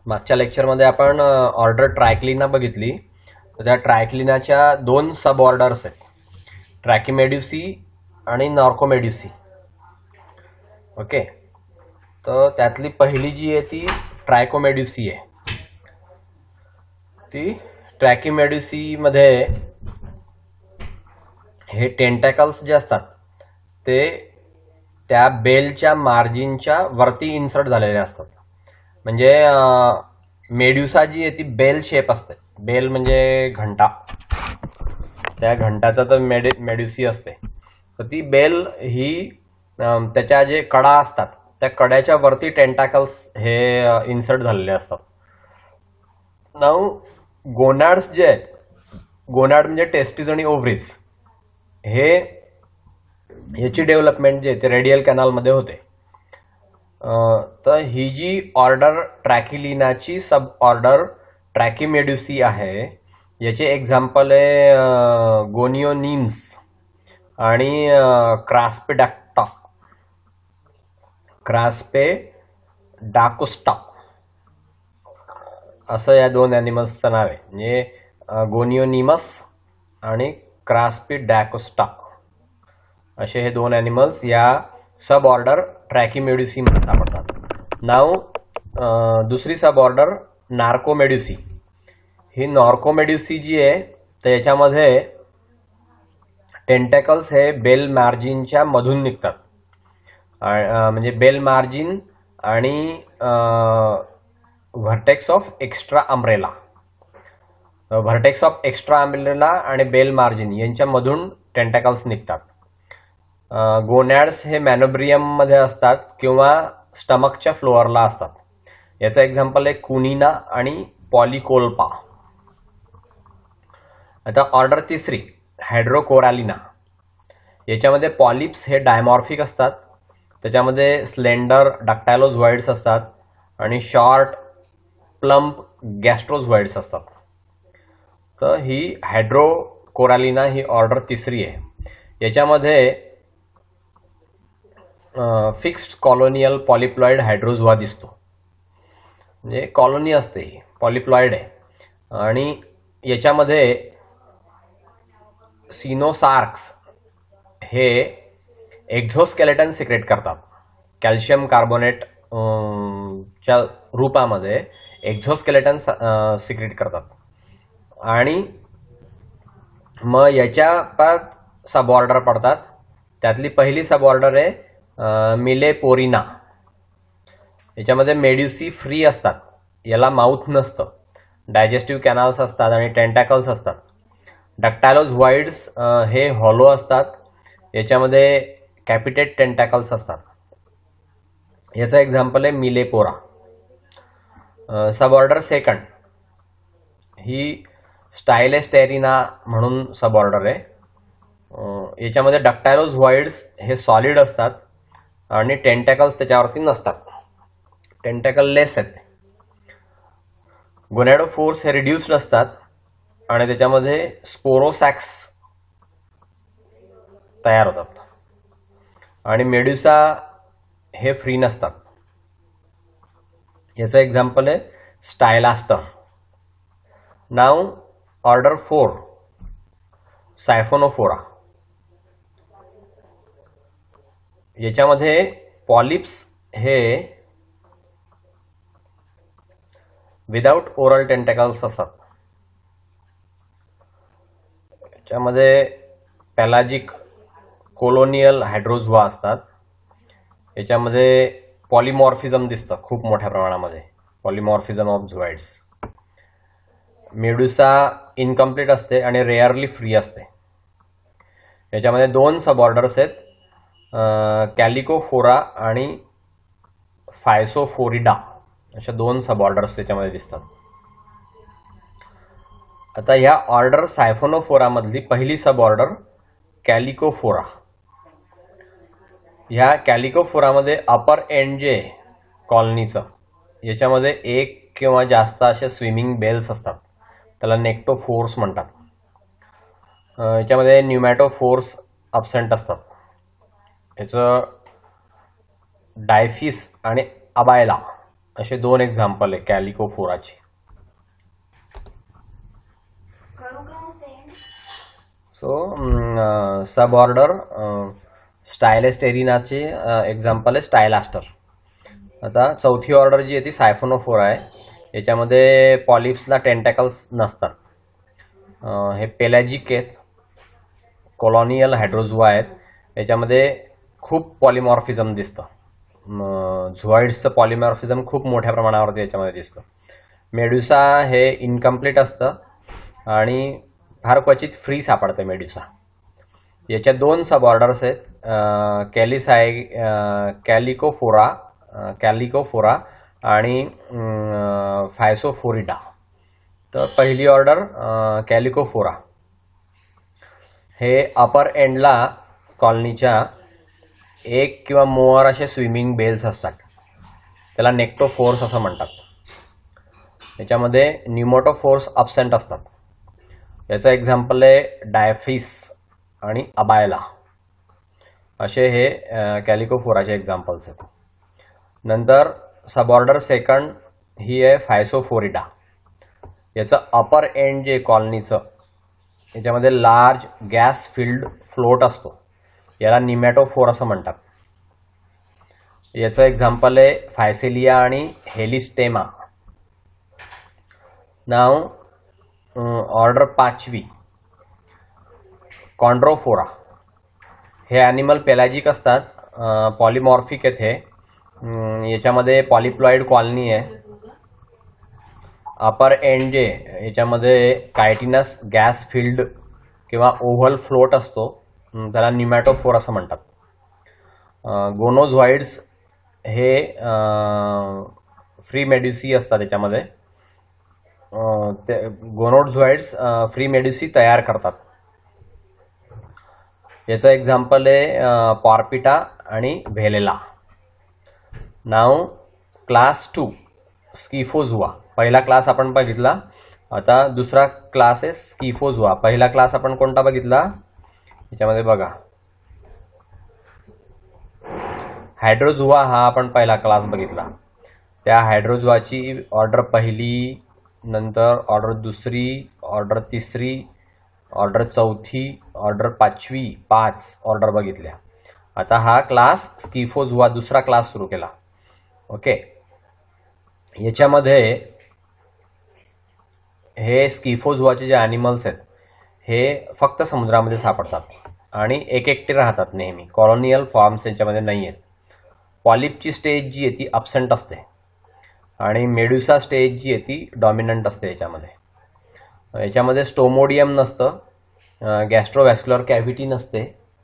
मागच्या लेक्चरमध्ये आपण ऑर्डर ट्रायक्लिना बघितली. तर त्या ट्रायक्लिनाच्या दोन सब ऑर्डर्स आहेत, ट्रॅकिमेड्युसी आणि नॉर्कोमेड्युसी. ओके, तर त्यातली पहिली जी आहे ती ट्रायकोमेड्युसी आहे. ती ट्रॅकिमेड्युसी मध्ये हे टेंटॅकल्स जे असतात ते त्या बेलच्या मार्जिनच्या वरती इन्सर्ट झालेले असतात. म्हणजे मेड्युसा जी आहे ती बेल शेप असते. बेल म्हणजे घंटा, त्या घंटाचा तर मेड्युसी असते. तर ती बेल ही त्याच्या जे कडा असतात त्या कड्याच्या वरती टेंटॅकल्स हे इन्सर्ट झालेले असतात. नाऊ गोनाड्स जे आहेत, गोनाड म्हणजे टेस्टिस आणि ओव्हरीज, हे याची डेव्हलपमेंट जे ते रेडियल कॅनलमध्ये होते. तर ही जी ऑर्डर ट्रॅकिलिनाची सब ऑर्डर ट्रॅकिमेड्युसी आहे, याचे एक्झाम्पल आहे गोनियोनिम्स आणि क्रास्पेडाक्टा, क्रास्पेडाकोस्टा असं या दोन ॲनिमल्सचं नाव आहे. म्हणजे गोनियोनिमस आणि क्रास्पेडाकोस्टा असे हे दोन ॲनिमल्स या सब ऑर्डर ट्रॅकिमेड्युसी मध्ये सापडतात. नाव दुसरी सब ऑर्डर नार्कोमेड्युसी. ही नॉर्कोमेड्युसी जी आहे तर याच्यामध्ये टेंटॅकल्स हे बेल मार्जिनच्या मधून निघतात. म्हणजे बेल मार्जिन आणि vertex of extra umbrella, vertex of extra umbrella आणि बेल मार्जिन यांच्यामधून टेंटॅकल्स निघतात. गोनॅड्स हे मॅनोब्रियम मध्ये असतात किंवा स्टमकच्या फ्लोअरला असतात. याचं एक्झाम्पल आहे कुनिना आणि पॉलिकोल्पा. आता ऑर्डर तिसरी हायड्रोकोरालिना. याच्यामध्ये पॉलिप्स हे डायमॉर्फिक असतात. त्याच्यामध्ये स्लेंडर डक्टायलोझोइड्स असतात आणि शॉर्ट प्लम्प गॅस्ट्रोझोइड्स असतात. तर ही हायड्रोकोरालिना ही ऑर्डर तिसरी आहे. याच्यामध्ये फिक्स्ड कॉलोनियल पॉलिप्लॉइड हायड्रोझोआ दिसतो. म्हणजे कॉलोनी असते, ही पॉलिप्लॉइड आहे. आणि याच्यामध्ये सिनोसार्क्स हे एक्झोस्केलेटन सिक्रेट करतात. कॅल्शियम कार्बोनेट च्या रूपामध्ये एक्झोस्केलेटन सिक्रेट करतात. आणि मग याच्या परत सब ऑर्डर पडतात. त्यातली पहिली सब ऑर्डर आहे मिलेपोरिना. याच्यामध्ये मेड्युसी फ्री असतात, याला माउथ नसतं, डायजेस्टिव्ह कॅनल्स असतात आणि टेंटॅकल्स असतात. डक्टायलोझोइड्स हे हॉलो असतात. याच्यामध्ये कॅपिटेट टेंटॅकल्स असतात. याचं एक्झाम्पल आहे मिलेपोरा. सब ऑर्डर सेकंड ही स्टायलेस्टेरिना म्हणून सब ऑर्डर आहे. याच्यामध्ये डक्टायलोझोइड्स हे सॉलिड असतात आणि टेंटॅकल्स त्याच्यावरती नसतात, टेंटॅकल लेस आहेत. गोनॅडोफोर्स हे रिड्युस्ड असतात आणि त्याच्यामध्ये स्पोरोसॅक्स तयार होतात. आणि मेड्युसा हे फ्री नसतात. याचं एक्झाम्पल आहे स्टायलास्टर. नाव ऑर्डर 4 सायफोनोफोरा. याच्यामध्ये पॉलिप्स हे विदाउट ओरल टेंटॅकल्स असतात. याच्यामध्ये पॅलाजिक कोलोनियल हायड्रोझोआ असतात. याच्यामध्ये पॉलिमॉर्फिझम दिसतं खूप मोठ्या प्रमाणामध्ये, polymorphism of zooids. Medusa incomplete असते आणि रेअरली फ्री असते. याच्यामध्ये दोन सब ऑर्डर्स आहेत, कॅलिकोफोरा आणि फायसोफोरिडा अशा दोन सब ऑर्डर्स त्याच्यामध्ये दिसतात. आता ह्या ऑर्डर सायफोनोफोरा मधली पहिली सब ऑर्डर कॅलिकोफोरा. ह्या कॅलिकोफोरामध्ये अपर एंड जे कॉलनीचं, याच्यामध्ये एक किंवा जास्त असे स्विमिंग बेल्स असतात, त्याला नेक्टोफोर्स म्हणतात. याच्यामध्ये न्यूमॅटोफोर्स अब्सेंट असतात. याचं डायफिस आणि अबायला असे 2 एक्झाम्पल आहे कॅलिकोफोराचे. सो सब ऑर्डर स्टायलेस्टेरिनाचे एक्झाम्पल आहे स्टायलास्टर. आता चौथी ऑर्डर जी आहे ती सायफोनोफोरा आहे. याच्यामध्ये पॉलिप्सला टेंटॅकल्स नसतात. हे पेलॅजिक आहेत, कॉलोनियल हायड्रोझुआ आहेत. याच्यामध्ये खूप पॉलिमॉर्फिझम दिसतं. झुऑइड्सचं पॉलिमॉर्फिझम खूप मोठ्या प्रमाणावरती याच्यामध्ये दिसतं. मेड्युसा हे इनकम्प्लीट असतं आणि फार क्वचित फ्री सापडते मेड्युसा. याच्या 2 सब ऑर्डर्स आहेत, कॅलिकोफोरा आणि फायसोफोरिडा. तर पहिली ऑर्डर कॅलिकोफोरा हे अपर एंडला कॉलनीच्या एक किंवा मोअर असे स्विमिंग बेल्स असतात. त्याला नेक्टोफोर्स असं म्हणतात. याच्यामध्ये न्यूमोटोफोर्स अब्सेंट असतात. याचं एक्झाम्पल आहे डायफिस आणि अबायला. असे हे कॅलिकोफोराचे एक्झाम्पल्स आहेत. नंतर सबऑर्डर सेकंड ही आहे फायसोफोरिडा. याचं अपर एंड जे कॉलनीचं याच्यामध्ये लार्ज गॅस फिल्ड फ्लोट असतो. याला निमॅटोफोर असं म्हणतात. याचं एक्झाम्पल आहे फायसेलिया आणि हेलिस्टेमा. नाव ऑर्डर 5वी कॉन्ड्रोफोरा. हे ॲनिमल पेलॅजिक असतात, पॉलिमॉर्फिक आहेत. हे याच्यामध्ये पॉलिप्लॉइड कॉलनी आहे. अपर एंड जे याच्यामध्ये कायटिनस गॅस फिल्ड किंवा ओव्हल फ्लोट असतो, त्याला निमॅटोफोर असं म्हणतात. गोनोझॉइड्स हे फ्री मेड्युसी असतात. याच्यामध्ये ते गोनोझॉइड्स फ्री मेड्युसी तयार करतात. याचं एक्झाम्पल आहे पॉर्पिटा आणि व्हेलेला. नाव क्लास 2 स्किफोझुआ. पहिला क्लास आपण बघितला. आता दुसरा क्लास आहे स्किफोझुआ. पहिला क्लास आपण कोणता बघितला? याच्यामध्ये बघा हायड्रोझुआ हा आपण पहिला क्लास बघितला. त्या हायड्रोझुआची ऑर्डर पहिली, नंतर ऑर्डर दुसरी, ऑर्डर तिसरी, ऑर्डर चौथी, ऑर्डर 5 ऑर्डर बघितल्या. आता हा क्लास स्किफोझुआ दुसरा क्लास सुरू केला. ओके. याच्यामध्ये हे स्किफोझुआचे जे ॲनिमल्स आहेत हे फक्त समुद्रामध्ये सापडतात आणि एकटे राहतात नेहमी. कॉलोनियल फॉर्म्स याच्यामध्ये नाही आहेत. पॉलिपची स्टेज जी आहे ती अब्सेंट असते आणि मेड्युसा स्टेज जी आहे ती डॉमिनंट असते. याच्यामध्ये स्टोमोडियम नसतं, गॅस्ट्रोव्हॅस्क्युलर कॅव्हिटी नसते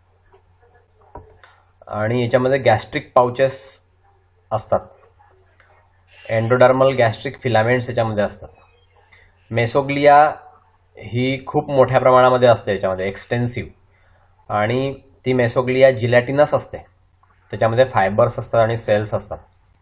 आणि याच्यामध्ये गॅस्ट्रिक पाउचेस असतात. एंडोडर्मल गॅस्ट्रिक फिलामेंट्स याच्यामध्ये असतात. मेसोग्लिया ही खूप मोठ्या प्रमाणामध्ये असते याच्यामध्ये, एक्सटेन्सिव्ह, आणि ती मेसोग्लिया जिलॅटिनस असते. त्याच्यामध्ये फायबर्स असतात आणि सेल्स असतात.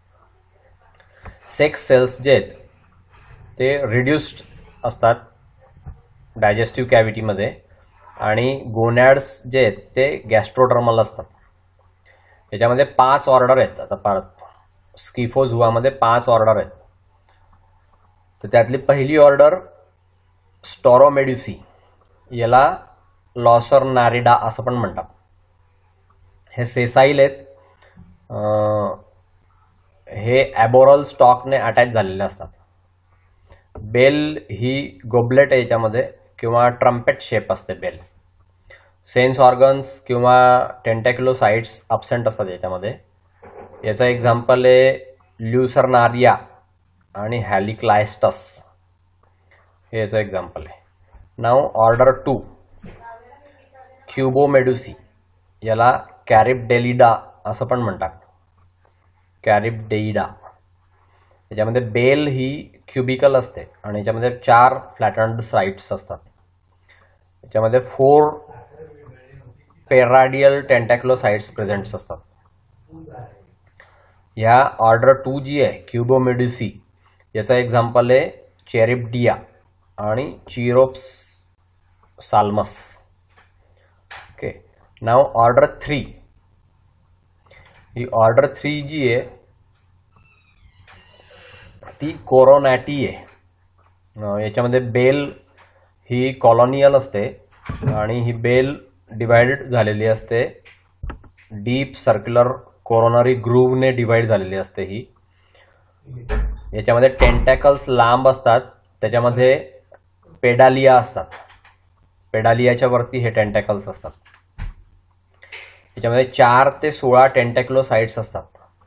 सेक्स सेल्स जे आहेत ते रिड्युस्ड असतात डायजेस्टिव्ह कॅव्हिटीमध्ये आणि गोनॅड्स जे आहेत ते गॅस्ट्रोडर्मल असतात. याच्यामध्ये 5 ऑर्डर आहेत. आता परत स्किफोझुआमध्ये 5 ऑर्डर आहेत. तर त्यातली पहिली ऑर्डर स्टोरोमेड्युसी, याला लॉसरनारिडा असं पण म्हणतात. हे सेसाईल आहेत. हे ॲबोरल स्टॉकने अटॅच झालेले असतात. बेल ही गोबलेट आहे याच्यामध्ये किंवा ट्रम्पेट शेप असते बेल. सेन्स ऑर्गन्स किंवा टेंटॅक्युलोसाइट्स अब्सेंट असतात याच्यामध्ये. याचं एक्झाम्पल आहे ल्युसर्नारिया आणि हॅलिक्लायस्टस. हे याचं एक्झाम्पल आहे. नाव ऑर्डर 2 क्युबोमेड्युसी, याला कॅरिबडेलिडा असं पण म्हणतात. कॅरिबडेइडा. याच्यामध्ये बेल ही क्युबिकल असते आणि याच्यामध्ये 4 फ्लॅटन्ड साइट्स असतात. याच्यामध्ये 4 पेराडियल टेंटॅक्युलोसाइट्स प्रेझेंट्स असतात. ह्या ऑर्डर 2 जी आहे क्युबोमेड्युसी, याचा एक्झाम्पल आहे चेरिबडिया आणि चिरोप्साल्मस. ओके. नाव ऑर्डर 3. ही ऑर्डर 3 जी आहे ती कोरोनॅटी आहे. याच्यामध्ये बेल ही कॉलोनियल असते आणि ही बेल डिवाइडेड झालेली असते, डीप सर्क्युलर कोरोनरी ग्रूव्हने डिवाइड झालेली असते ही. याच्यामध्ये टेंटॅकल्स लांब असतात, त्याच्यामध्ये पेडालिया असतात, पेडालियाच्या वरती हे टेंटॅकल्स असतात. याच्यामध्ये 4 ते 16 टेंटॅक्लोसाइट्स असतात.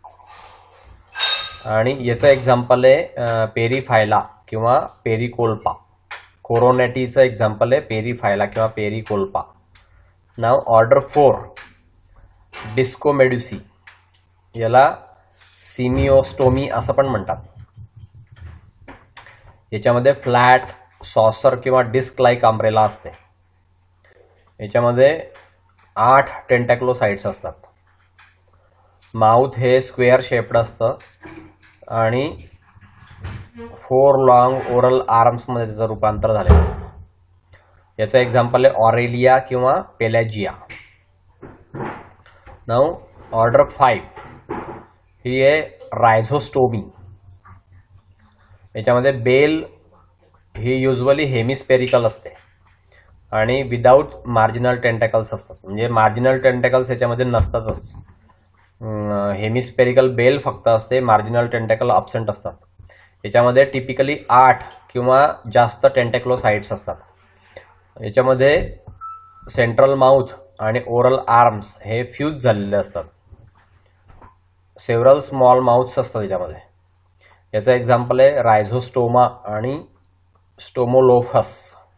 आणि याचं एक्झाम्पल आहे पेरीफायला किंवा पेरिकोल्पा. कोरोनॅटीचं एक्झाम्पल आहे पेरीफायला किंवा पेरिकोल्पा. नाव ऑर्डर 4 डिस्कोमेड्युसी, याला सिमिओस्टोमी असं पण म्हणतात. याच्यामध्ये फ्लॅट सॉसर किंवा डिस्क लाईक अम्ब्रेला असते. याच्यामध्ये 8 टेंटॅक्लोसाइट्स असतात. माउथ हे स्क्वेअर शेप्ड असतं आणि 4 लॉंग ओरल आर्म्समध्ये त्याचं रूपांतर झालेलं असतं. याचं एक्झाम्पल आहे ऑरेलिया किंवा पेलॅजिया. नाव ऑर्डर 5 ही आहे रायझोस्टोमी. याच्यामध्ये बेल ही युजली हेमिस्पेरिकल असते आणि विदाऊट मार्जिनल टेंटॅकल्स असतात. म्हणजे मार्जिनल टेंटॅकल्स याच्यामध्ये नसतातच. हेमिस्पेरिकल बेल फक्त असते, मार्जिनल टेंटॅकल अब्सेंट असतात. याच्यामध्ये टिपिकली 8 किंवा जास्त टेंटॅक्लोसाइट्स असतात. याच्यामध्ये सेंट्रल माउथ आणि ओरल आर्म्स हे फ्यूज झालेले असतात. सेव्हरल स्मॉल माउथ्स असतात याच्यामध्ये. याचं एक्झाम्पल आहे रायझोस्टोमा आणि स्टोमोलोफस.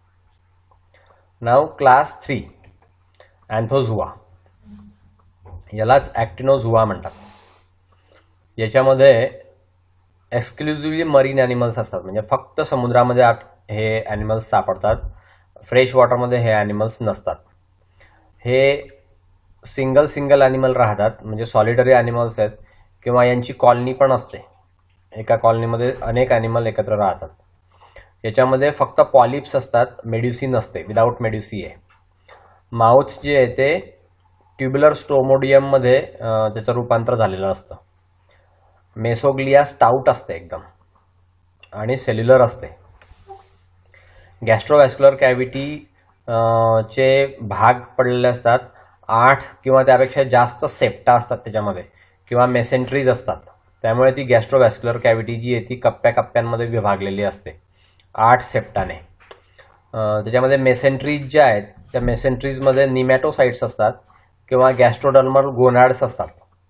नाव क्लास 3 अँथोझुआ, यालाच ॲक्टिनोझुआ म्हणतात. याच्यामध्ये एक्सक्लुझिव्हली मरीन ॲनिमल्स असतात, म्हणजे फक्त समुद्रामध्ये हे ॲनिमल्स सापडतात. फ्रेश वॉटरमध्ये हे ॲनिमल्स नसतात. हे सिंगल ॲनिमल राहतात, म्हणजे सॉलिटरी ॲनिमल्स आहेत किंवा यांची कॉलनी पण असते. एका कॉलनीमध्ये अनेक ॲनिमल एकत्र राहतात. याच्यामध्ये फक्त पॉलिप्स असतात, मेड्युसी नसते, विदाऊट मेड्युसी आहे. माउथ जे आहे ते ट्युब्युलर स्टोमोडियममध्ये त्याचं रूपांतर झालेलं असतं. मेसोग्लिया स्टाउट असते एकदम आणि सेल्युलर असते. गॅस्ट्रोव्हॅस्क्युलर कॅव्हिटी चे भाग पडलेले असतात. 8 किंवा त्यापेक्षा जास्त सेप्टा असतात त्याच्यामध्ये किंवा मेसेंट्रीज असतात. त्यामुळे ती गॅस्ट्रोव्हॅस्क्युलर कॅव्हिटी जी आहे ती कप्प्याकप्प्यांमध्ये विभागलेली असते 8 सेप्टाने. त्याच्यामध्ये मेसेंट्रीज ज्या आहेत त्या मेसेंट्रीजमध्ये निमॅटोसाइट्स असतात किंवा गॅस्ट्रोडर्मल गोनॅड्स असतात.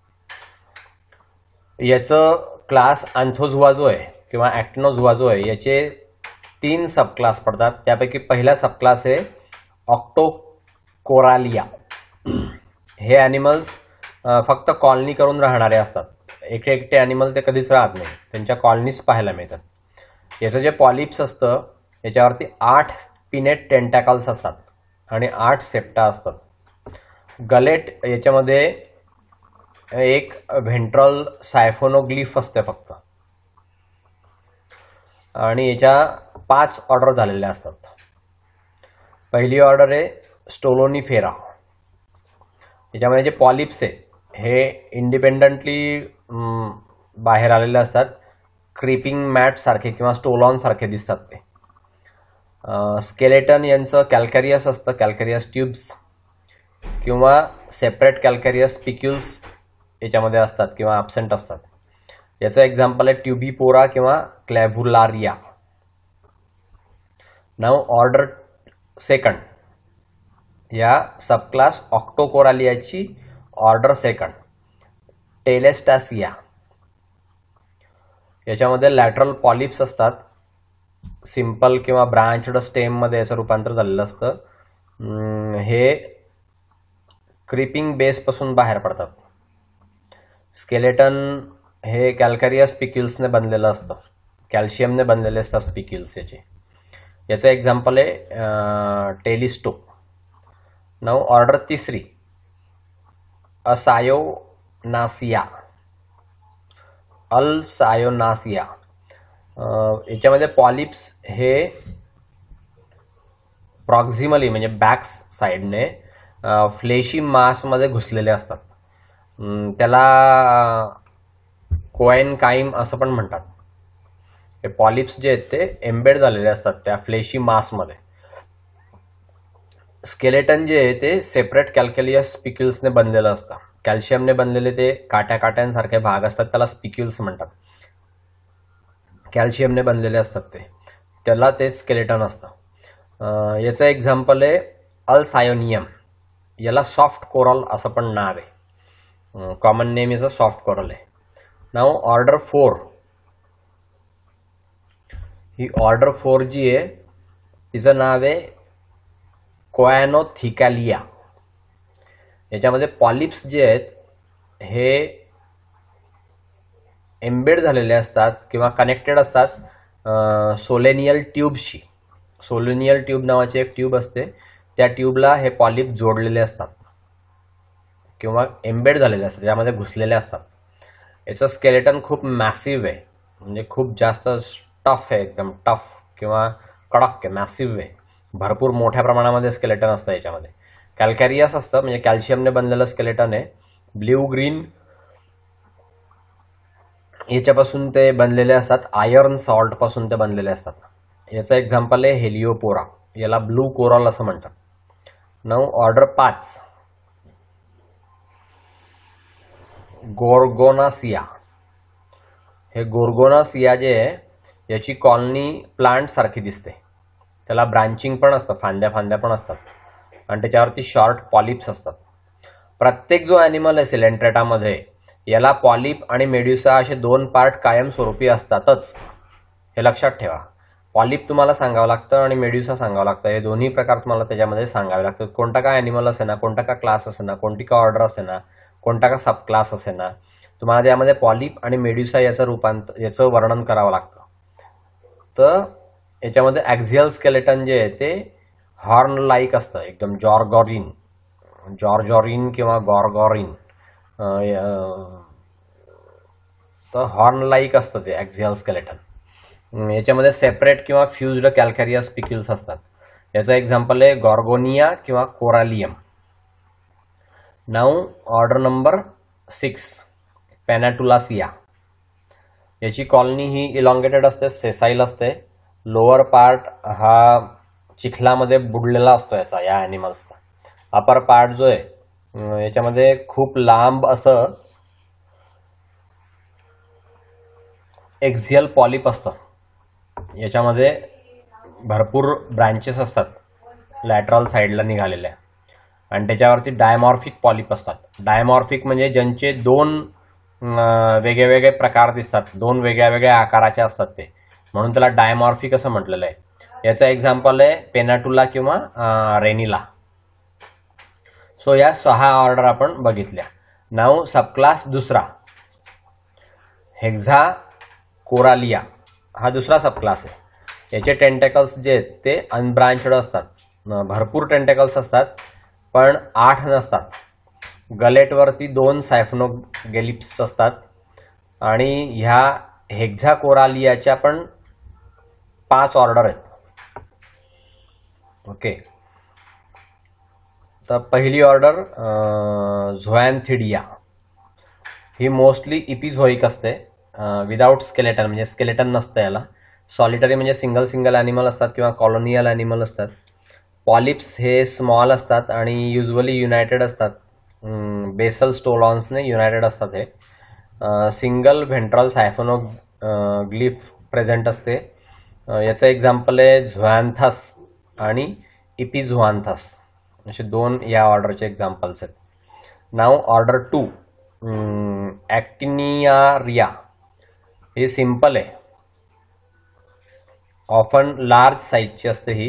याचं क्लास अँथोझुआ जो आहे किंवा ॲक्टिनोझुआ जो आहे याचे 3 सबक्लास पडतात. त्यापैकी पहिला सबक्लास आहे ऑक्टोकोरालिया. हे ॲनिमल्स फक्त कॉलनी करून राहणारे असतात. एकटे ॲनिमल ते कधीच राहत नाही, त्यांच्या कॉलनीज पाहायला मिळतात. याचं जे पॉलिप्स असतं याच्यावरती 8 पिनेट टेंटॅकल्स असतात आणि 8 सेप्टा असतात. गलेट याच्यामध्ये एक व्हेंट्रल सायफोनोग्लिफ असते फक्त आणि याच्या 5 ऑर्डर झालेल्या असतात. पहिली ऑर्डर आहे स्टोलोनिफेरा. याच्यामध्ये जे पॉलिप्स आहे हे इंडिपेंडंटली बाहेर आलेले असतात. क्रीपिंग मॅट सारखे किंवा स्टोलॉन सारखे दिसतात ते. स्केलेटन यांचं कॅल्कॅरियस असतं, कॅल्कॅरियस ट्यूब्स किंवा सेपरेट कॅल्कॅरियस पिक्युल्स याच्यामध्ये असतात किंवा ॲब्सेंट असतात. याचं एक्झाम्पल आहे ट्युबिपोरा किंवा क्लॅव्हुलारिया. नाव ऑर्डर 2 या सबक्लास ऑक्टोकोरालियाची ऑर्डर 2 टेलेस्टासिया. याच्यामध्ये लॅटरल पॉलिप्स असतात. सिंपल किंवा ब्रांचड स्टेममध्ये याचं रूपांतर झालेलं असतं. हे क्रीपिंग बेसपासून बाहेर पडतात. स्केलेटन हे कॅल्कॅरियस पिक्युल्सने बनलेलं असतं, कॅल्शियमने बनलेले असतात स्पिक्युल्स याचे. याचं एक्झाम्पल आहे टेलिस्टो. नाव ऑर्डर 3 असायोनासिया. अल्सायोनासिया. याच्यामध्ये पॉलिप्स हे प्रॉक्झिमली म्हणजे बॅक साईडने फ्लेशी मासमध्ये घुसलेले असतात. त्याला कोएनकाइम असं पण म्हणतात. हे पॉलिप्स जे आहेत ते एम्बेड झालेले असतात त्या फ्लेशी मासमध्ये. स्केलेटन जे आहे ते सेपरेट कॅल्क्युलियस स्पिक्युल्सने बनलेलं असतं. कॅल्शियमने बनलेले ते काट्यांसारखे भाग असतात, त्याला स्पिक्युल्स म्हणतात. कॅल्शियमने बनलेले असतात त्याला ते स्केलेटन असतं. याचं एक्झाम्पल आहे अल्सायोनियम. याला सॉफ्ट कोरल असं पण नाव आहे. Common name is a soft coral आहे. नाव ऑर्डर 4. ही ऑर्डर 4 जी आहे तिचं नाव आहे कोएनोथिकॅलिया. याच्यामध्ये पॉलिप्स जे आहेत हे एम्बेड झालेले असतात किंवा कनेक्टेड असतात सोलेनियल ट्यूबशी. सोलेनियल ट्यूब नावाची एक ट्यूब असते, त्या ट्यूबला हे पॉलिप जोडलेले असतात किंवा एम्बेड झालेले असतात, त्यामध्ये घुसलेले असतात. याचं स्केलेटन खूप मॅसिव्ह आहे, म्हणजे खूप जास्त टफ आहे, एकदम टफ किंवा कडक आहे, मॅसिव्ह आहे. भरपूर मोठ्या प्रमाणामध्ये स्केलेटन असतं याच्यामध्ये. कॅल्कॅरियस असतं, म्हणजे कॅल्शियमने बनलेलं स्केलेटन आहे. ब्ल्यू ग्रीन याच्यापासून ते बनलेले असतात, आयर्न सॉल्ट पासून ते बनलेले असतात. याचं एक्झाम्पल आहे हेलिओपोरा. याला ब्लू कोरल असं म्हणतात. Now order 5 Gorgonacea. हे गोर्गोनासिया जे आहे याची कॉलनी प्लांट सारखी दिसते. त्याला ब्रांचिंग पण असतं, फांद्या पण असतात आणि त्याच्यावरती शॉर्ट पॉलिप्स असतात. प्रत्येक जो ॲनिमल आहे सिलेंट्रेटामध्ये याला पॉलिप आणि मेड्युसा असे 2 पार्ट कायमस्वरूपी असतातच, हे लक्षात ठेवा. पॉलिप तुम्हाला सांगावं लागतं आणि मेड्युसा सांगावं लागतं. हे दोन्ही प्रकार तुम्हाला त्याच्यामध्ये सांगावे लागतात. कोणता का ॲनिमल असे ना, कोणता का क्लास असे ना, कोणती का ऑर्डर असे ना, कोणता का सब क्लास असे ना, तुम्हाला त्यामध्ये पॉलिप आणि मेड्युसा याचं वर्णन करावं लागतं. तर याच्यामध्ये ॲक्झियल स्केलेटन जे आहे ते हॉर्न लाईक असतं, एकदम जॉर्जॉरिन किंवा गॉर्गॉरिन. तर हॉर्न लाईक असतं ते ॲक्झियल स्केलेटन. याच्यामध्ये सेपरेट किंवा फ्युज्ड कॅल्कॅरियस स्पिक्युल्स असतात. याचं एक्झाम्पल आहे गॉर्गोनिया किंवा Corallium. Now order number 6 Pennatulacea. याची कॉलनी ही इलॉंगेटेड असते, सेसाईल असते. लोअर पार्ट हा चिखलामध्ये बुडलेला असतो या ॲनिमल्सचा. अपर पार्ट जो आहे याच्यामध्ये खूप लांब असं एक्झियल पॉलिप असतं. याच्यामध्ये भरपूर ब्रांचेस असतात लॅटरल साईडला निघालेल्या आणि त्याच्यावरती डायमॉर्फिक पॉलिप असतात. डायमॉर्फिक म्हणजे ज्यांचे 2 वेगळे प्रकार दिसतात, 2 वेगळ्या आकाराचे असतात ते, म्हणून त्याला डायमॉर्फिक असं म्हटलेलं आहे. याचं एक्झाम्पल आहे पेनाटुला किंवा रेनिला. सो या 6 ऑर्डर आपण बघितल्या. नाऊ सबक्लास दुसरा हेक्झा कोरालिया हा दुसरा सबक्लास आहे. याचे टेंटेकल्स जे आहेत ते अनब्रांचड असतात. भरपूर टेंटेकल्स असतात पण 8 नसतात. गलेटवरती 2 सायफोनोगेलिप्स असतात आणि ह्या हेक्झा कोरालियाच्या पण 5 ऑर्डर आहेत. ओके, तर पहिली ऑर्डर झोॲन्थिडिया. ही मोस्टली इपिझोइक असते, विदाउट स्केलेटन, म्हणजे स्केलेटन नसतं याला. सॉलिटरी म्हणजे सिंगल ॲनिमल असतात किंवा कॉलोनियल ॲनिमल असतात. पॉलिप्स हे स्मॉल असतात आणि युजली युनायटेड असतात, बेसल स्टोलॉन्सने युनायटेड असतात. हे सिंगल व्हेंट्रल सायफोनोग्लिफ प्रेझेंट असते. याचं एक्झाम्पल आहे झोॲन्थस आणि इपिझोआन्थस, असे 2 या ऑर्डरचे एक्झाम्पल्स आहेत. Now order 2 Actiniaria. ही सिम्पल आहे, ऑफन लार्ज साईजची असते ही.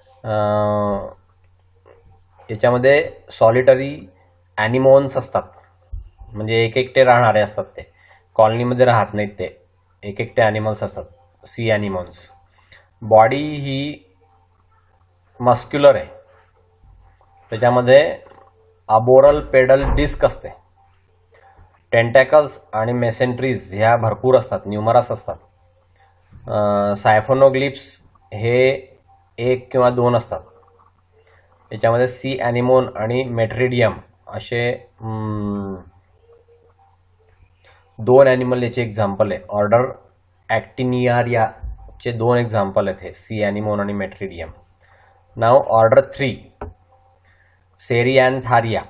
याच्यामध्ये सॉलिटरी ॲनिमोन्स असतात, म्हणजे एकटे राहणारे असतात. ते कॉलनीमध्ये राहत नाहीत, ते एकटे ॲनिमल्स असतात, सी ॲनिमोन्स. बॉडी ही मस्क्युलर आहे, त्याच्यामध्ये अबोरल पेडल डिस्क असते. टेंटॅकल्स आणि मेसेंट्रीज ह्या भरपूर असतात, न्यूमरस असतात. सायफोनोग्लिप्स हे 1 किंवा 2 असतात. याच्यामध्ये सी ॲनिमोन आणि मेट्रिडियम असे 2 ॲनिमल याचे एक्झाम्पल आहे. ऑर्डर ॲक्टिनियारियाचे 2 एक्झाम्पल आहेत हे, सी ॲनिमोन आणि मेट्रिडियम. नाव ऑर्डर 3 सेरिॲन्थारिया,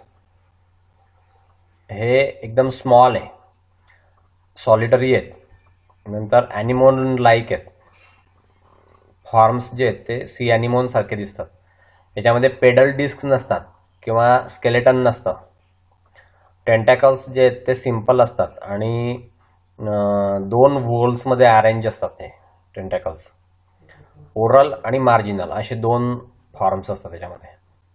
हे एकदम स्मॉल आहे, सॉलिटरी आहेत. नंतर ॲनिमोन लाईक आहेत, फॉर्म्स जे आहेत ते सी ॲनिमोन सारखे दिसतात. याच्यामध्ये पेडल डिस्क नसतात किंवा स्केलेटन नसतं. टेंटॅकल्स जे आहेत ते सिम्पल असतात आणि 2 व्होल्समध्ये अरेंज असतात हे टेंटॅकल्स. ओरल आणि मार्जिनल असे 2 फॉर्म्स असतात त्याच्यामध्ये.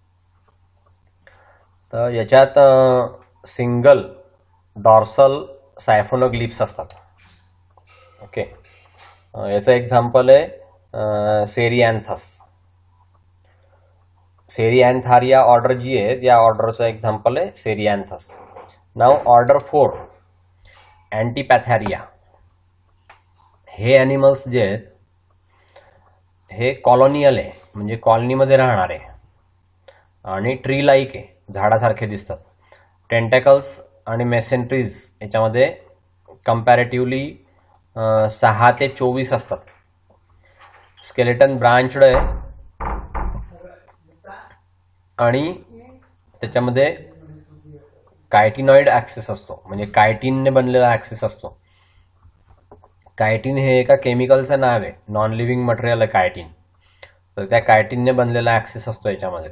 तर याच्यात सिंगल डॉर्सल सायफोनोग्लिप्स असतात. ओके, याचं एक्झाम्पल आहे सेरिॲन्थस. सेरिॲन्थारिया ऑर्डर जी आहे या ऑर्डरचं एक्झाम्पल आहे सेरिॲन्थस. नाव ऑर्डर 4 अँटीपॅथॅरिया. हे ॲनिमल्स जे आहेत हे कॉलोनियल आहे, म्हणजे कॉलनीमध्ये राहणारे आणि ट्री लाईक आहे, झाडासारखे दिसतात. टेंटॅकल्स आणि मेसेंट्रीज याच्यामध्ये कंपॅरेटिव्हली 6 ते 24 असतात. स्केलेटन ब्रांचड आहे आणि त्याच्यामध्ये कायटिनॉइड ॲक्सिस असतो, म्हणजे कायटिनने बनलेला ॲक्सिस असतो. कायटिन हे एका केमिकलचं नाव आहे, नॉन लिव्हिंग मटेरियल आहे कायटिन. तर त्या कायटिनने बनलेला ॲक्सिस असतो याच्यामध्ये.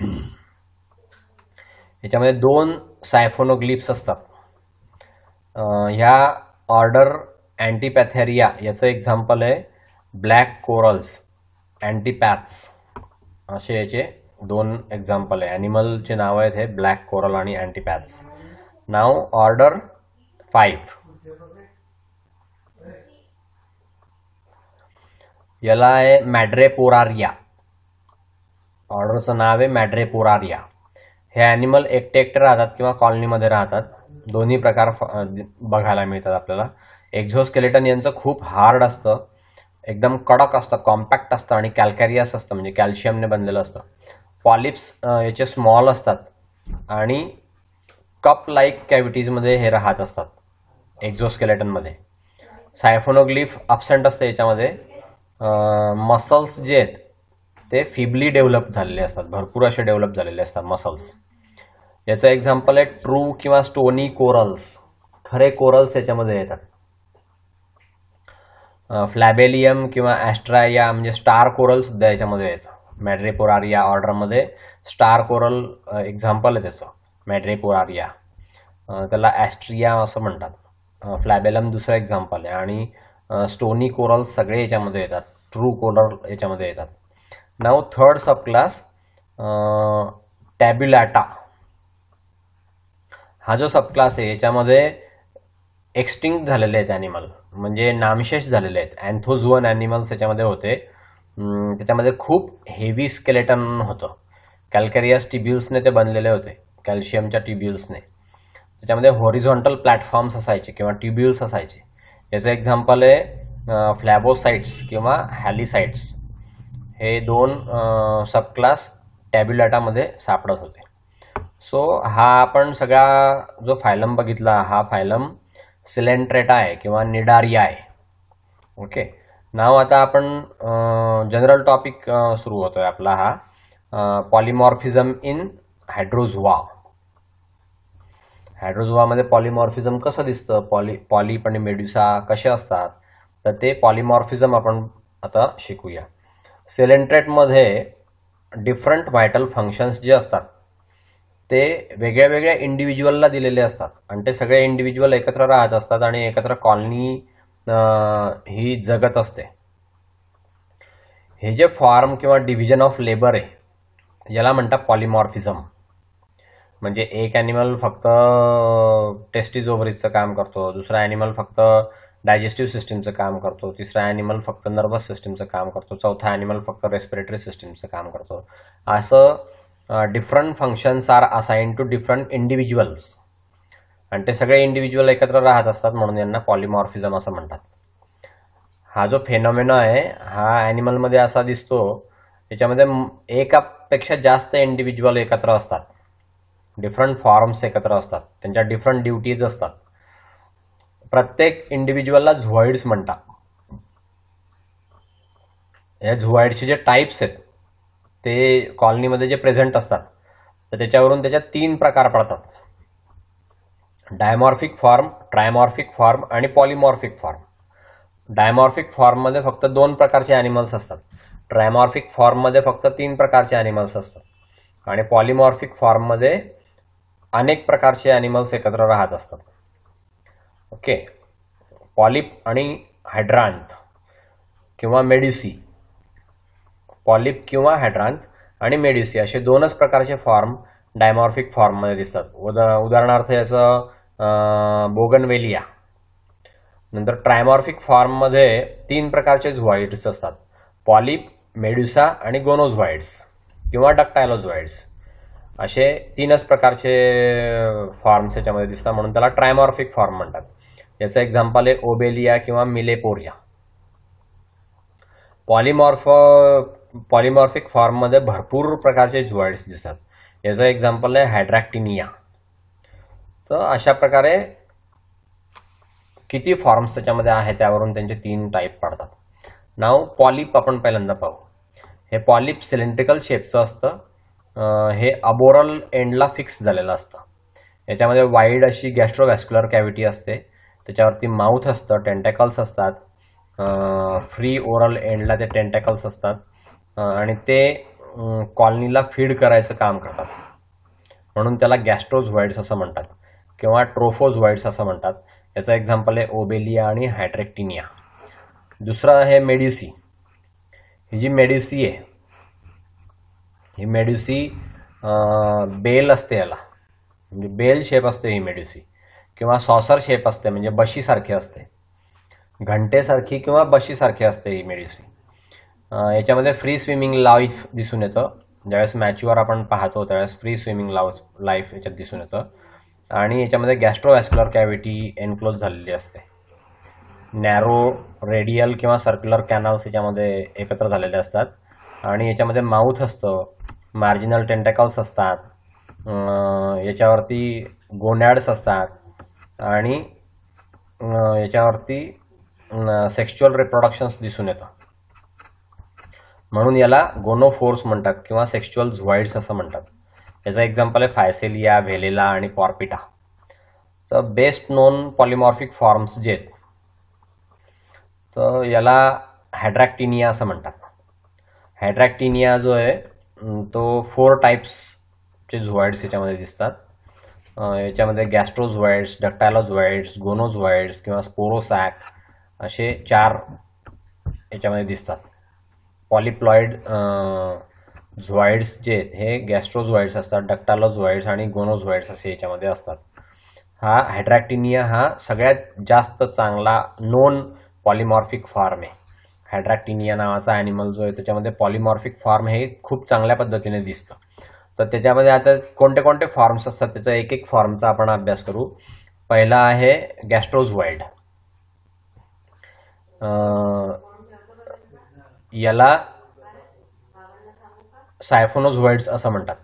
याच्यामध्ये 2 सायफोनोग्लिप्स असतात. ह्या ऑर्डर अँटीपॅथॅरिया याचं एक्झाम्पल आहे ब्लॅक कोरल्स, अँटीपॅथ्स असे याचे 2 एक्झाम्पल आहे. ॲनिमलचे नाव आहेत हे ब्लॅक कोरल आणि अँटीपॅथ्स. नाव ऑर्डर 5 याला आहे मॅड्रेपोरारिया. ऑर्डरचं नाव आहे मॅड्रेपोरारिया. हे ॲनिमल एकटे एकटे राहतात किंवा कॉलनीमध्ये राहतात. दोन्ही प्रकार बघायला मिळतात आपल्याला. एक्झोस्केलेटन यांचं खूप हार्ड असतं, एकदम कडक असतं, कॉम्पॅक्ट असतं आणि कॅल्कॅरियस असतं, म्हणजे कॅल्शियमने बनलेलं असतं. पॉलिप्स याचे स्मॉल असतात आणि कप लाईक कॅव्हिटीजमध्ये हे राहत असतात एक्झोस्केलेटनमध्ये. सायफोनोग्लिफ अब्सेंट असते याच्यामध्ये. मसल्स जे आहेत ते फिबली डेव्हलप झालेले असतात, भरपूर असे डेव्हलप झालेले असतात मसल्स. याचं एक्झाम्पल आहे ट्रू किंवा स्टोनी कोरल्स, खरे कोरल्स याच्यामध्ये येतात. फ्लॅबेलियम किंवा ॲस्ट्राया म्हणजे स्टार कोरल सुद्धा याच्यामध्ये येतं. मॅड्रेपोरारिया ऑर्डरमध्ये स्टार कोरल एक्झाम्पल आहे त्याचं, मॅड्रेपोरारिया. त्याला ॲस्ट्रिया असं म्हणतात. फ्लॅबेलम दुसरं एक्झाम्पल आहे आणि स्टोनी कोरल्स सगळे याच्यामध्ये येतात, ट्रू कोरल याच्यामध्ये येतात. नाव 3rd सबक्लास टॅब्युलॅटा. हा जो सबक्लास आहे याच्यामध्ये एक्सटिंक्ट झालेले आहेत ॲनिमल, म्हणजे नामशेष झालेले आहेत. अँथोझुअन ॲनिमल्स याच्यामध्ये होते. त्याच्यामध्ये खूप हेवी स्केलेटन होतं, कॅल्कॅरियस टिब्युल्सने ते बनलेले होते, कॅल्शियमच्या टिब्युल्सने. त्याच्यामध्ये हॉरिझॉन्टल प्लॅटफॉर्म्स असायचे किंवा टिब्युल्स असायचे. याचं एक्झाम्पल आहे फ्लॅबोसाइट्स किंवा हॅलिसाइट्स. हे 2 सबक्लास टॅब्युलॅटामध्ये सापडत होते. सो हा आपण सगळा जो फायलम बघितला हा फायलम सिलेंट्रेटा आहे किंवा निडारिया आहे. ओके, नाव आता आपण जनरल टॉपिक सुरू होतोय आपला हा पॉलिमॉर्फिझम इन हायड्रोझुआ. हायड्रोझुआमध्ये पॉलिमॉर्फिझम कसं दिसतं, पॉलिप आणि मेड्युसा कसे असतात, तर ते पॉलिमॉर्फिझम आपण आता शिकूया. सिलेंट्रेटमध्ये डिफरंट व्हायटल फंक्शन्स जे असतात ते वेगळ्या वेगळ्या इंडिव्हिज्युअलला दिलेले असतात आणि ते सगळे इंडिव्हिज्युअल एकत्र राहत असतात आणि एकत्र कॉलनी ही जगत असते. हे जे फॉर्म किंवा डिव्हिजन ऑफ लेबर आहे याला म्हणतात पॉलिमॉर्फिझम. म्हणजे एक ॲनिमल फक्त टेस्टिस ओव्हरीजचं काम करतो, दुसरा ॲनिमल फक्त डायजेस्टिव्ह सिस्टीमचं काम करतो, तिसरा ॲनिमल फक्त नर्वस सिस्टीमचं काम करतो, चौथा ॲनिमल फक्त रेस्पिरेटरी सिस्टीमचं काम करतो. असं different functions are assign to different individuals आणि ते सगळे इंडिव्हिज्युअल एकत्र राहत असतात, म्हणून यांना पॉलिमॉर्फिझम असं म्हणतात. हा जो फेनॉमेना आहे हा ॲनिमलमध्ये असा दिसतो, याच्यामध्ये एकापेक्षा जास्त इंडिव्हिज्युअल एकत्र असतात, डिफरंट फॉर्म्स एकत्र असतात, त्यांच्या डिफरंट ड्युटीज असतात. प्रत्येक इंडिव्हिज्युअलला झुऑइड्स म्हणतात. या झुवाईडचे जे टाईप्स आहेत ते कॉलनीमध्ये जे प्रेझेंट असतात तर त्याच्यावरून त्याच्यात 3 प्रकार पडतात: डायमॉर्फिक फॉर्म, ट्रायमॉर्फिक फॉर्म आणि पॉलिमॉर्फिक फॉर्म. डायमॉर्फिक फॉर्ममध्ये फक्त 2 प्रकारचे ॲनिमल्स असतात. ट्रायमॉर्फिक फॉर्ममध्ये फक्त 3 प्रकारचे ॲनिमल्स असतात आणि पॉलिमॉर्फिक फॉर्ममध्ये अनेक प्रकारचे ॲनिमल्स एकत्र राहत असतात. ओके. पॉलिप आणि हायड्रांथ किंवा मेड्युसी, पॉलिप किंवा हायड्रांथ आणि मेड्युसी असे 2च प्रकारचे फॉर्म डायमॉर्फिक फॉर्ममध्ये दिसतात. उदाहरणार्थ याचं बोगनवेलिया. नंतर ट्रायमॉर्फिक फॉर्ममध्ये 3 प्रकारचे झुवाईड्स असतात: पॉलिप, मेड्युसा आणि गोनोझुवाईड्स किंवा डक्टायलोझुवाईड्स. असे 3च प्रकारचे फॉर्म्स याच्यामध्ये दिसतात, म्हणून त्याला ट्रायमॉर्फिक फॉर्म म्हणतात. याचं एक्झाम्पल आहे ओबेलिया किंवा मिलेपोरिया. पॉलिमॉर्फिक फॉर्ममध्ये भरपूर प्रकारचे झुवाईड्स दिसतात. याचं एक्झाम्पल आहे हायड्रॅक्टिनिया. तर अशा प्रकारे किती फॉर्म्स त्याच्यामध्ये आहेत त्यावरून त्यांचे 3 टाईप पडतात. नाव पॉलिप आपण पहिल्यांदा पाहू. हे पॉलिप सिलेंड्रिकल शेपचं असतं. हे अबोरल एंडला फिक्स झालेलं असतं. याच्यामध्ये वाईड अशी गॅस्ट्रोव्हॅस्क्युलर कॅव्हिटी असते. त्याच्यावरती माउथ असतं, टेंटॅकल्स असतात. फ्री ओरल एंडला ते टेंटॅकल्स असतात आणि ते कॉलनीला फीड करायचं काम करतात, म्हणून त्याला गॅस्ट्रोझुवाईड्स असं म्हणतात किंवा ट्रोफोझुवाईड्स असं म्हणतात. याचं एक्झाम्पल आहे ओबेलिया आणि हायड्रॅक्टिनिया. दुसरं आहे मेड्युसी. ही जी मेड्युसी आहे, ही मेड्युसी बेल असते, याला म्हणजे बेल शेप असते ही मेड्युसी, किंवा सॉसर शेप असते म्हणजे बशीसारखी असते, घंटेसारखी किंवा बशीसारखी असते ही मेड्युसी. याच्यामध्ये फ्री स्विमिंग लाईफ दिसून येतं. ज्यावेळेस मॅच्युअर आपण पाहतो त्यावेळेस फ्री स्विमिंग लाईफ याच्यात दिसून येतं आणि याच्यामध्ये गॅस्ट्रोव्हॅस्क्युलर कॅव्हिटी एनक्लोज झालेली असते. नॅरो रेडियल किंवा सर्क्युलर कॅनल्स याच्यामध्ये एकत्र झालेले असतात आणि याच्यामध्ये माउथ असतं, मार्जिनल टेंटॅकल्स असतात, याच्यावरती गोनॅड्स असतात आणि याच्यावरती सेक्शुअल रिप्रोडक्शन्स दिसून येतं, म्हणून याला गोनोफोर्स म्हणतात किंवा सेक्शुअल झुवाईड्स असं म्हणतात. याचं एक्झाम्पल आहे फायसेलिया, व्हेलेला आणि पॉर्पिटा. तर बेस्ट नोन पॉलिमॉर्फिक फॉर्म्स जे आहेत तर याला हायड्रॅक्टिनिया असं म्हणतात. हायड्रॅक्टिनिया जो आहे तो 4 टाईप्सचे झुवाईड्स याच्यामध्ये दिसतात. याच्यामध्ये गॅस्ट्रोझुवाईड्स, डक्टायलोझुवाईड्स, गोनोझुवाईड्स किंवा स्पोरोसॅक असे 4 याच्यामध्ये दिसतात. पॉलिप्लॉइड झुवाईड्स जे आहेत हे गॅस्ट्रोझुवाईड्स असतात, डक्टायलोझुवाईड्स आणि गोनोझुवाईड्स असे याच्यामध्ये असतात. हा हायड्रॅक्टिनिया हा सगळ्यात जास्त चांगला नोन पॉलिमॉर्फिक फॉर्म आहे. हायड्रॅक्टिनिया नावाचा ॲनिमल जो आहे त्याच्यामध्ये पॉलिमॉर्फिक फॉर्म हे खूप चांगल्या पद्धतीने दिसतं. तर त्याच्यामध्ये आता कोणते कोणते फॉर्म्स असतात त्याचा एक एक फॉर्मचा आपण अभ्यास करू. पहिला आहे गॅस्ट्रोझुवाईड. याला सायफोनोझुवाईड्स असं म्हणतात.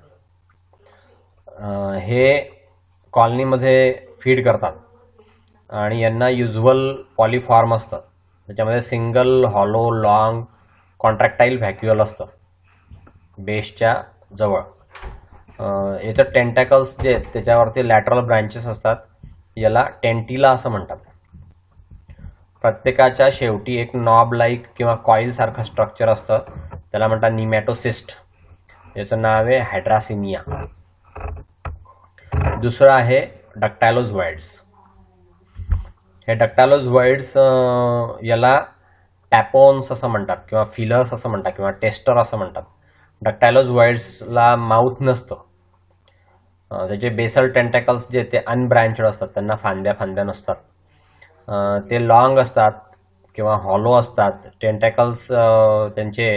हे कॉलनीमध्ये फीड करतात आणि यांना युज्युअल पॉलिफॉर्म असतं. त्याच्यामध्ये single, hollow, long, contractile vacuole असतं बेसच्या जवळ. याचं टेंटॅकल्स जे आहेत त्याच्यावरती लॅटरल ब्रँचेस असतात. याला टेंटिला असं म्हणतात. प्रत्येकाच्या शेवटी एक नॉब लाईक किंवा कॉईल सारखं स्ट्रक्चर असतं, त्याला म्हणतात निमॅटोसिस्ट. याचं नाव आहे हायड्रासिनिया. दुसरं आहे डक्टायलोझुवाईड्स. हे डक्टायलोझुवाईड्स याला टॅपोन्स असं म्हणतात किंवा फिलर्स असं म्हणतात किंवा टेस्टर असं म्हणतात. डक्टायलोझुवाईड्सला माउथ नसतं. त्याचे बेसल टेंटॅकल्स जे ते अनब्रँचड असतात, त्यांना फांद्या नसतात. ते लॉंग असतात किंवा हॉलो असतात. टेंटॅकल्स त्यांचे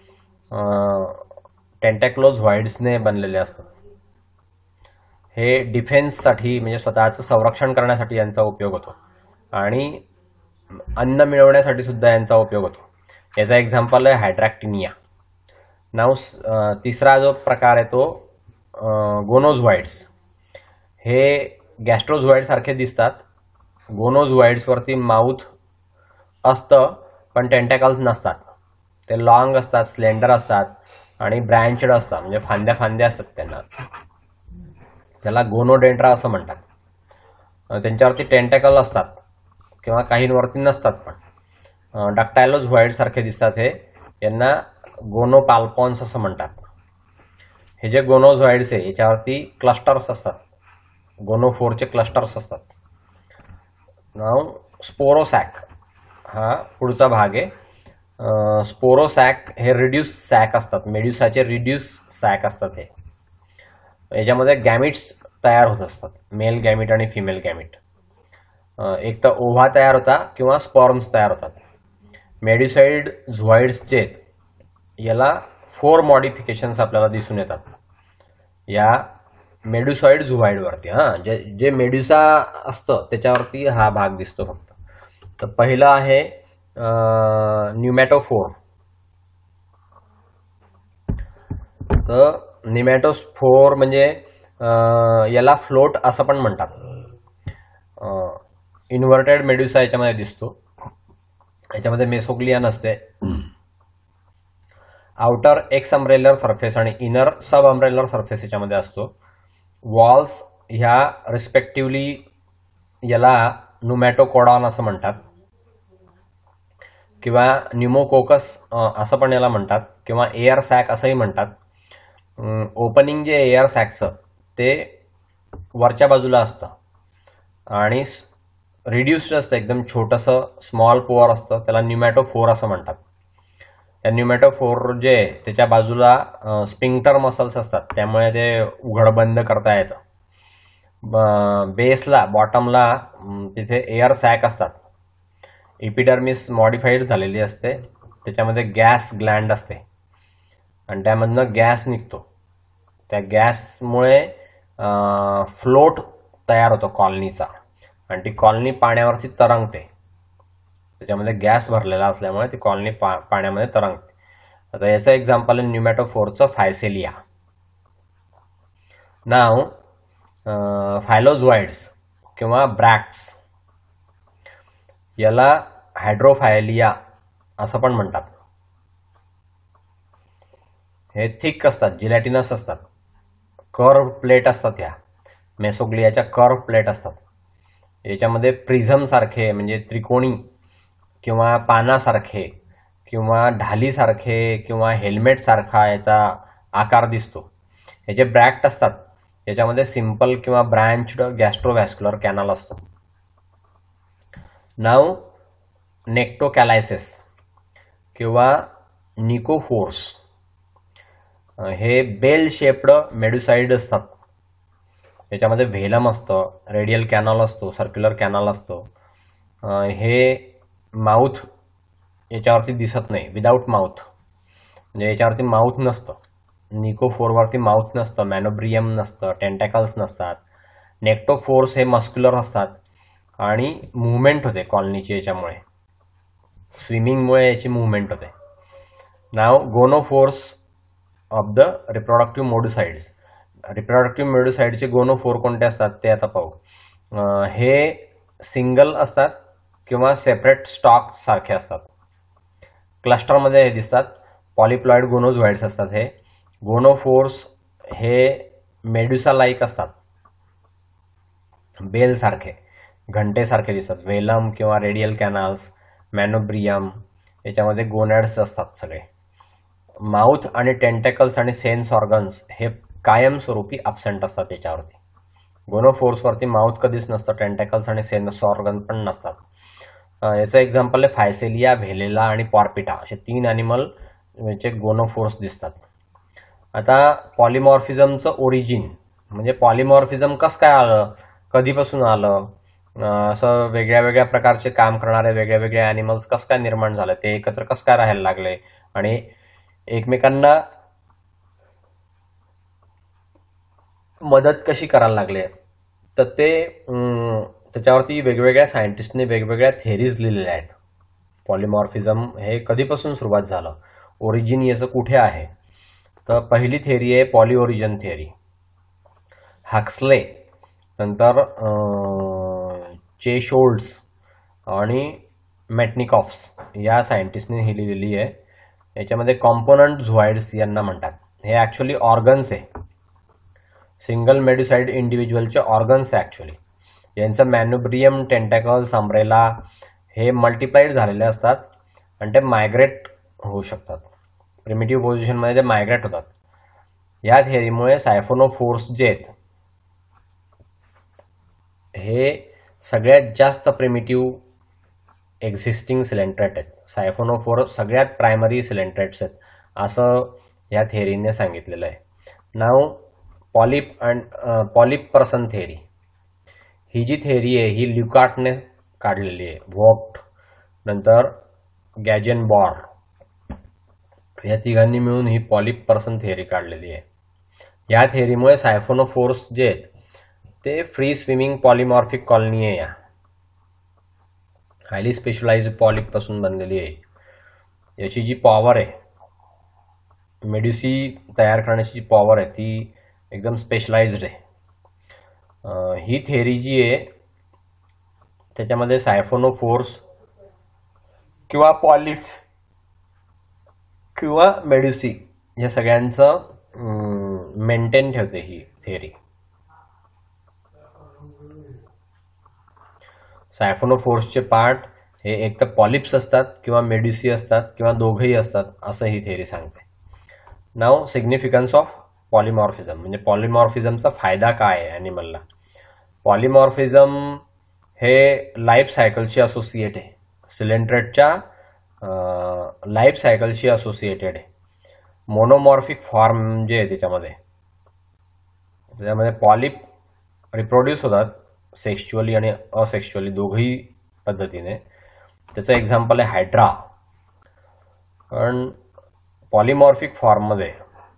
टेंटॅक्लोझुवाईड्सने बनलेले असतात. हे डिफेन्ससाठी म्हणजे स्वतःचं संरक्षण करण्यासाठी यांचा उपयोग होतो आणि अन्न मिळवण्यासाठी सुद्धा यांचा उपयोग होतो. याचा एक्झाम्पल आहे हायड्रॅक्टिनिया. नाव तिसरा जो प्रकार आहे तो गोनोझुवाईड्स. हे गॅस्ट्रोझुवाईड सारखे दिसतात. गोनोझुवाईड्सवरती माउथ असतं पण टेंटॅकल्स नसतात. ते लॉंग असतात, स्लेंडर असतात आणि ब्रँचड असतात, म्हणजे फांद्या फांद्या असतात त्यांना. त्याला गोनोडेंड्रा असं म्हणतात. त्यांच्यावरती टेंटॅकल असतात किंवा काहींवरती नसतात पण. डक्टायलोझोइड सारखे दिसतात हे. यांना गोनोपाल्पॉन्स असं म्हणतात. हे जे गोनोझोइड्स आहे याच्यावरती क्लस्टर्स असतात, गोनोफोरचे क्लस्टर्स असतात. नाव स्पोरोसॅक हा पुढचा भाग आहे. स्पोरोसॅक हे रिड्यूस सॅक असतात, मेड्युसाचे रिड्यूस सॅक असतात. हे याच्यामध्ये गॅमिट्स तयार होत असतात, मेल गॅमिट आणि फिमेल गॅमिट. एक तर ओव्हा तयार होता किंवा स्पर्म्स तयार होतात. मेड्युसाइड झोइड्स जे आहेत याला 4 मॉडिफिकेशन्स आपल्याला दिसून येतात या मेड्युसॉइड झोइडवरती. जे मेड्युसा असतं त्याच्यावरती हा भाग दिसतो फक्त. तर पहिलं आहे न्यूमॅटोफोर. तर न्यूमॅटोस्फोर म्हणजे याला फ्लोट असं पण म्हणतात. इन्व्हर्टेड मेड्युसा याच्यामध्ये दिसतो. याच्यामध्ये मेसोग्लिया नसते. आउटर एक्स अम्ब्रेलर सरफेस आणि इनर सब अम्ब्रेलर सरफेस याच्यामध्ये असतो. वॉल्स ह्या रिस्पेक्टिव्हली याला न्यूमॅटोकोडॉन असं म्हणतात किंवा न्यूमोकोकस असं पण याला म्हणतात किंवा एअर सॅक असंही म्हणतात. ओपनिंग जे एअर सॅकचं ते वरच्या बाजूला असतं आणि रिड्युस्ड असतं, एकदम छोटंसं स्मॉल पोअर असतं, त्याला न्यूमॅटोफोर असं म्हणतात. त्या न्यूमॅटोफोर जे त्याच्या बाजूला स्पिंक्टर मसल्स असतात, त्यामुळे ते उघड बंद करता येतं. बेसला बॉटमला तिथे एअर सॅक असतात. इपिडर्मिस मॉडिफाईड झालेली असते, त्याच्यामध्ये गॅस ग्लँड असते आणि त्यामधनं गॅस निघतो. त्या गॅसमुळे फ्लोट तयार होतो कॉलनीचा आणि ती कॉलनी पाण्यावरती तरंगते. त्याच्यामध्ये गॅस भरलेला असल्यामुळे ती कॉलनी पाण्यामध्ये तरंगते. आता याचं एक्झाम्पल आहे न्यूमॅटोफोरचं फायसेलिया. नाव फायलोझोइड्स किंवा ब्रॅक्ट्स याला हायड्रोफायलिया असं पण म्हणतात. हे थिक असतात, जिलॅटिनस असतात, कर्व प्लेट असतात. ह्या मेसोग्लियाच्या कर्व प्लेट असतात. याच्यामध्ये प्रिझम सारखे म्हणजे त्रिकोणी किंवा पानासारखे किंवा ढालीसारखे किंवा हेल्मेट सारखा याचा आकार दिसतो. हे जे ब्रॅक्ट असतात याच्यामध्ये सिंपल किंवा ब्रँच्ड गॅस्ट्रोव्हॅस्क्युलर कॅनल असतो. नाव नेक्टोकॅलायसिस किंवा निकोफोर्स हे बेल शेप्ड मेड्युसाइड असतात. याच्यामध्ये व्हेलम असतं, रेडियल कॅनल असतो, सर्क्युलर कॅनल असतो. हे माउथ याच्यावरती दिसत नाही, विदाऊट माउथ, म्हणजे याच्यावरती माउथ नसतं. निकोफोरवरती माउथ नसतं, मॅनोब्रियम नसतं, टेंटॅकल्स नसतात. नेक्टोफोर्स हे मस्क्युलर असतात आणि मुवमेंट होते कॉलनीची. याच्यामुळे स्विमिंगमुळे याची मुवमेंट होते. नाव gonophores of the reproductive medusoids. Reproductive मेड्युसाइडचे गोनोफोर कोणते असतात ते आता पाहू. हे सिंगल असतात किंवा सेपरेट स्टॉक सारखे असतात. क्लस्टरमध्ये हे दिसतात. पॉलिप्लॉइड गोनोझोइड्स असतात. हे गोनोफोर्स हे मेड्युसा लाईक असतात, बेल सारखे, घंटेसारखे दिसतात. वेलम किंवा रेडियल कॅनल्स, मॅनोब्रियम याच्यामध्ये गोनॅड्स असतात सगळे. माउथ आणि टेंटॅकल्स आणि सेन्स ऑर्गन्स हे कायमस्वरूपी अब्सेंट असतात याच्यावरती. गोनोफोर्सवरती माउथ कधीच नसतं, टेंटॅकल्स आणि सेन्स ऑर्गन पण नसतात. याचं एक्झाम्पल आहे फायसेलिया, व्हेलेला आणि पॉर्पिटा असे 3 ॲनिमल याचे गोनोफोर्स दिसतात. आता पॉलिमॉर्फिझमचं ओरिजिन म्हणजे पॉलिमॉर्फिझम कसं काय आलं, कधीपासून आलं, असं वेगळ्या वेगळ्या प्रकारचे काम करणारे वेगळे वेगळे ॲनिमल्स कसं काय निर्माण झाले, ते एकत्र कसं काय राहायला लागले आणि एकमेकांना मदत कशी करायला लागले, तर ते त्याच्यावरती वेगवेगळ्या सायंटिस्टने वेगवेगळ्या थेरीज लिहिलेल्या आहेत. पॉलिमॉर्फिझम हे कधीपासून सुरुवात झालं, ओरिजिन याचं कुठे आहे. तर पहिली थेरी आहे पॉलिओरिजिन थेरी. हक्सले, नंतर चेशोल्ड्स आणि मॅटनिकॉफ्स या सायंटिस्टने ही लिहिलेली आहे. याच्यामध्ये कॉम्पोनंट झुआइड्स यांना म्हणतात. हे ॲक्च्युली ऑर्गन्स आहे, सिंगल मेड्युसाइड इंडिव्हिज्युअलचे ऑर्गन्स आहे ॲक्च्युली. यांचं मॅन्युब्रियम, टेंटॅकल्स, अम्ब्रेला हे मल्टिप्लाइड झालेले असतात आणि ते मायग्रेट होऊ शकतात. प्रिमिटिव्ह पोझिशनमध्ये ते मायग्रेट होतात. या थेअरीमुळे सायफोनोफोर्स जे आहेत हे सगळ्यात जास्त प्रिमिटिव्ह एक्झिस्टिंग सिलेंट्रेट आहेत. सायफोनोफोर्स सगळ्यात प्रायमरी सिलेंट्रेट्स आहेत असं या थेअरीने सांगितलेलं आहे. नाव पॉलिप पर्सन थेअरी, ही जी थेअरी आहे ही ल्युकार्टने काढलेली आहे. व्हॉक्ट नंतर गॅजेनबॉर या तिघांनी मिळून ही पॉलिप पर्सन थेअरी काढलेली आहे. या थेअरीमुळे सायफोनोफोर्स जे आहेत ते फ्री स्विमिंग पॉलिमॉर्फिक कॉलनी आहे, या हायली स्पेशलाइज्ड पॉलिप पासून बनलेली आहे. याची जी पॉवर आहे, मेड्युसी तयार करण्याची जी पॉवर आहे ती एकदम स्पेशलाइज्ड आहे. ही थेअरी जी आहे त्याच्यामध्ये सायफोनोफोर्स किंवा पॉलिप्स किंवा मेड्युसी या सगळ्यांचं मेंटेन ठेवते ही थेअरी. सायफोनोफोर्सचे पार्ट हे एक तर पॉलिप्स असतात किंवा मेड्युसी असतात किंवा दोघंही असतात असं ही थेअरी सांगते. नाव सिग्निफिकन्स ऑफ पॉलिमॉर्फिझम, म्हणजे पॉलिमॉर्फिझमचा फायदा काय आहे ॲनिमलला. पॉलिमॉर्फिझम हे लाईफ सायकलशी असोसिएट आहे, सिलेंट्रेटच्या लाईफ सायकलशी असोसिएटेड आहे. मोनोमॉर्फिक फॉर्म जे आहे त्याच्यामध्ये पॉलिप रिप्रोड्यूस होतात सेक्शुअली आणि असेक्शुअली दोघंही पद्धतीने. त्याचं एक्झाम्पल आहे हायड्रा. कारण पॉलिमॉर्फिक फॉर्ममध्ये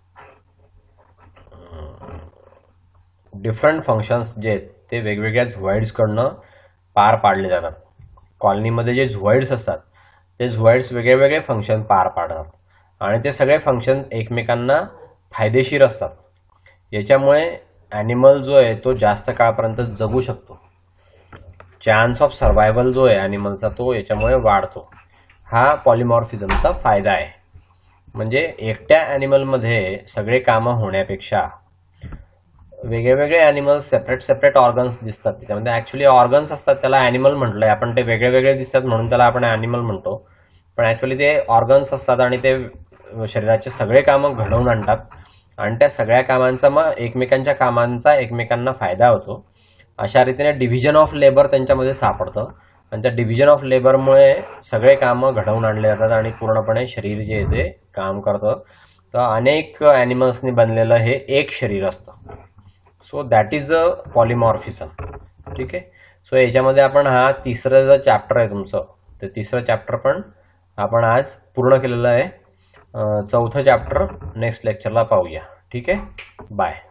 डिफरंट फंक्शन्स जे आहेत ते वेगवेगळ्या झुआइड्सकडनं पार पाडले जातात. कॉलनीमध्ये जे झुआइड्स असतात ते झुआइड्स वेगळे वेगळे फंक्शन पार पाडतात आणि ते सगळे फंक्शन एकमेकांना फायदेशीर असतात. याच्यामुळे ॲनिमल जो आहे तो जास्त काळपर्यंत जगू शकतो. चान्स ऑफ सर्व्हायव्हल जो आहे ॲनिमलचा तो याच्यामुळे वाढतो. हा पॉलिमॉर्फिझमचा फायदा आहे. म्हणजे एकट्या ॲनिमलमध्ये सगळे कामं होण्यापेक्षा वेगवेगळे ॲनिमल्स सेपरेट ऑर्गन्स दिसतात त्याच्यामध्ये. ॲक्च्युली ऑर्गन्स असतात त्याला ॲनिमल म्हटलंय आपण, ते वेगळे वेगळे दिसतात म्हणून त्याला आपण ॲनिमल म्हणतो. पण ॲक्च्युली ते ऑर्गन्स असतात आणि ते शरीराचे सगळे कामं घडवून आणतात आणि त्या सगळ्या कामांचा मग एकमेकांच्या कामांचा एकमेकांना फायदा होतो. अशा रीतीने डिव्हिजन ऑफ लेबर त्यांच्यामध्ये सापडतं आणि त्या डिव्हिजन ऑफ लेबरमुळे सगळे कामं घडवून आणले जातात आणि पूर्णपणे शरीर जे आहे ते काम करतं. तर अनेक ॲनिमल्सनी बनलेलं हे एक शरीर असतं. So that is a polymorphism. ठीक आहे. सो याच्यामध्ये आपण हा तिसरं जो चॅप्टर आहे तुमचं, ते तिसरं चॅप्टर पण आपण आज पूर्ण केलेलं आहे. चौथं चॅप्टर नेक्स्ट लेक्चरला पाहूया. ठीक आहे. बाय.